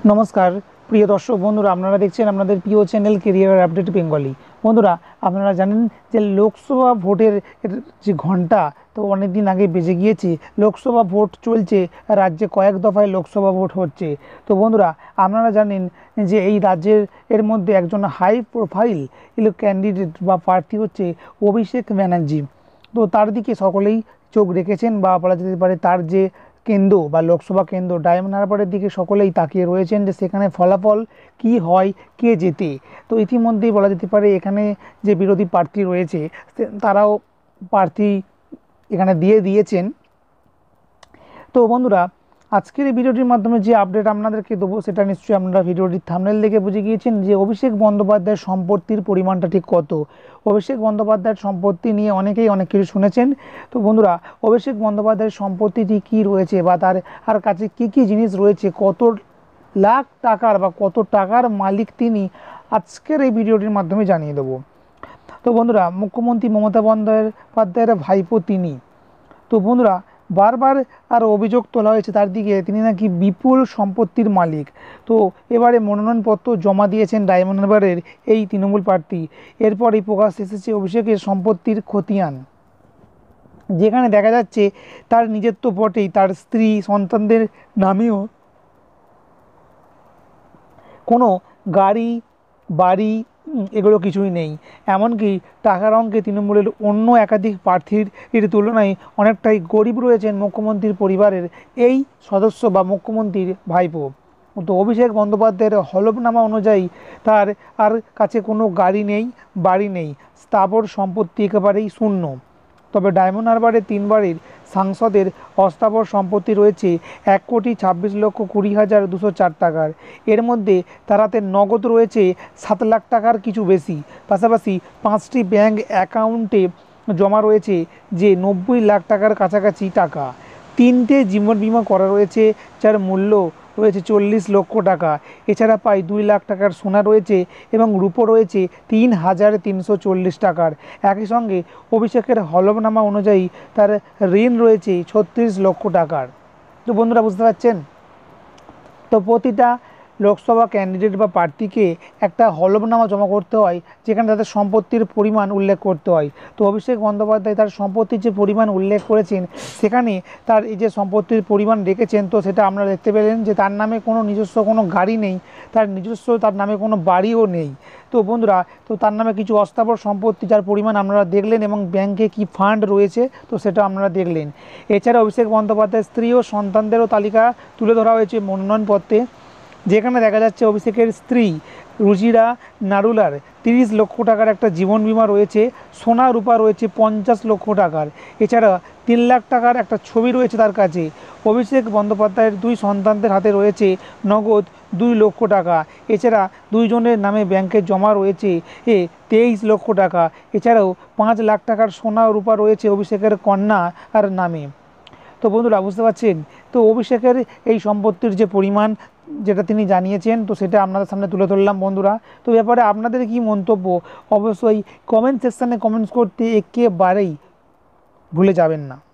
নমস্কার প্রিয় দর্শক বন্ধুরা, আপনারা দেখছেন আপনাদের প্রিয় চ্যানেল কেরিয়ার আপডেট বেঙ্গলি। বন্ধুরা, আপনারা জানেন যে লোকসভা ভোটের যে ঘন্টা তো অনেক দিন আগে বেজে গিয়েছে। লোকসভা ভোট চলছে, রাজ্যে কয়েক দফায় লোকসভা ভোট হচ্ছে। তো বন্ধুরা, আপনারা জানেন যে এই রাজ্যের মধ্যে একজন হাই প্রোফাইল ক্যান্ডিডেট বা প্রার্থী হচ্ছে অভিষেক ব্যানার্জি। তো তার দিকে সকলেই চোখ রেখেছেন, বা বলা যেতে পারে তার যে কেন্দ্র বা লোকসভা কেন্দ্র ডায়মন্ড হারবারের দিকে সকলেই তাকিয়ে রয়েছেন যে সেখানে ফলাফল কি হয়, কে জেতে। তো ইতিমধ্যেই বলা যেতে পারে এখানে যে বিরোধী প্রার্থী রয়েছে তারাও প্রার্থী এখানে দিয়ে দিয়েছেন। তো বন্ধুরা, আজকের এই ভিডিওটির মাধ্যমে যে আপডেট আপনাদেরকে দেবো সেটা নিশ্চয়ই আপনারা ভিডিওটির থাম্বনেল দেখে বুঝে গিয়েছেন যে অভিষেক বন্দ্যোপাধ্যায়ের সম্পত্তির পরিমাণটা ঠিক কত। অভিষেক বন্দ্যোপাধ্যায়ের সম্পত্তি নিয়ে অনেকেই অনেক কিছু শুনেছেন। তো বন্ধুরা, অভিষেক বন্দ্যোপাধ্যায়ের সম্পত্তিটি কী রয়েছে বা তার কাছে কী কী জিনিস রয়েছে, কত লাখ টাকার বা কত টাকার মালিক তিনি, আজকের এই ভিডিওটির মাধ্যমে জানিয়ে দেবো। তো বন্ধুরা, মুখ্যমন্ত্রী মমতা বন্দ্যোপাধ্যায়ের ভাইপো তিনি। তো বন্ধুরা, বারবার আর অভিযোগ তোলা হয়েছে তার দিকে, তিনি নাকি বিপুল সম্পত্তির মালিক। তো এবারে মনোনয়নপত্র জমা দিয়েছেন ডায়মন্ড হারবারের এই তৃণমূল প্রার্থী। এরপরই প্রকাশ এসেছে অভিষেকের সম্পত্তির খতিয়ান, যেখানে দেখা যাচ্ছে তার নিজের তো বটেই, তার স্ত্রী সন্তানদের নামেও কোনো গাড়ি বাড়ি এগুলো কিছুই নেই। এমনকি টাকার অঙ্কে তৃণমূলের অন্য একাধিক প্রার্থীর তুলনায় অনেকটাই গরিব রয়েছেন মুখ্যমন্ত্রীর পরিবারের এই সদস্য বা মুখ্যমন্ত্রীর ভাইপো। তো অভিষেক বন্দ্যোপাধ্যায়ের হলফনামা অনুযায়ী তার আর কাছে কোনো গাড়ি নেই, বাড়ি নেই, স্থাবর সম্পত্তি একেবারেই শূন্য। তবে ডায়মন্ড হারবারের 3 বারের সাংসদের অস্থাবর সম্পত্তি রয়েছে 1,26,20,204 টাকার। এর মধ্যে তার হাতে নগদ রয়েছে 7 লাখ টাকার কিছু বেশি। পাশাপাশি 5টি ব্যাংক অ্যাকাউন্টে জমা রয়েছে যে 90 লাখ টাকার কাছাকাছি টাকা। 3টে জীবন বিমা করা রয়েছে, যার মূল্য রয়েছে 40 লক্ষ টাকা। এছাড়া প্রায় 2 লাখ টাকার সোনা রয়েছে এবং রূপো রয়েছে 3,340 টাকার। একই সঙ্গে অভিষেকের হলফনামা অনুযায়ী তার ঋণ রয়েছে 36 লক্ষ টাকার। তো বন্ধুরা, বুঝতে পারছেন তো প্রতিটা লোকসভা ক্যান্ডিডেট বা প্রার্থীকে একটা হলফনামা জমা করতে হয়, যেখানে তাদের সম্পত্তির পরিমাণ উল্লেখ করতে হয়। তো অভিষেক বন্দ্যোপাধ্যায় তার সম্পত্তির যে পরিমাণ উল্লেখ করেছেন, সেখানে তার এই যে সম্পত্তির পরিমাণ রেখেছেন, তো সেটা আপনারা দেখতে পেলেন যে তার নামে কোনো নিজস্ব কোনো গাড়ি নেই, তার নামে কোনো বাড়িও নেই। তো বন্ধুরা, তো তার নামে কিছু অস্থাবর সম্পত্তি যার পরিমাণ আপনারা দেখলেন, এবং ব্যাংকে কি ফান্ড রয়েছে তো সেটা আপনারা দেখলেন। এছাড়া অভিষেক বন্দ্যোপাধ্যায়ের স্ত্রী ও সন্তানদেরও তালিকা তুলে ধরা হয়েছে মনোনয়নপত্রে, যেখানে দেখা যাচ্ছে অভিষেকের স্ত্রী রুজিরা নারুলার 30 লক্ষ টাকার একটা জীবন বিমা রয়েছে, সোনা রূপা রয়েছে 50 লক্ষ টাকার। এছাড়া 3 লাখ টাকার একটা ছবি রয়েছে তার কাছে। অভিষেক বন্দ্যোপাধ্যায়ের 2 সন্তানদের হাতে রয়েছে নগদ 2 লক্ষ টাকা। এছাড়া 2 জনের নামে ব্যাংকে জমা রয়েছে 23 লক্ষ টাকা। এছাড়াও 5 লাখ টাকার সোনা রূপা রয়েছে অভিষেকের কন্যা আর নামে। তো বন্ধুরা, বুঝতে পারছেন তো অভিষেকের এই সম্পত্তির যে পরিমাণ যেটা তিনি জানিয়েছেন, তো সেটা আপনাদের সামনে তুলে ধরলাম। বন্ধুরা, তো ব্যাপারে আপনাদের কি মন্তব্য অবশ্যই কমেন্ট সেকশানে কমেন্টস করতে একেবারেই ভুলে যাবেন না।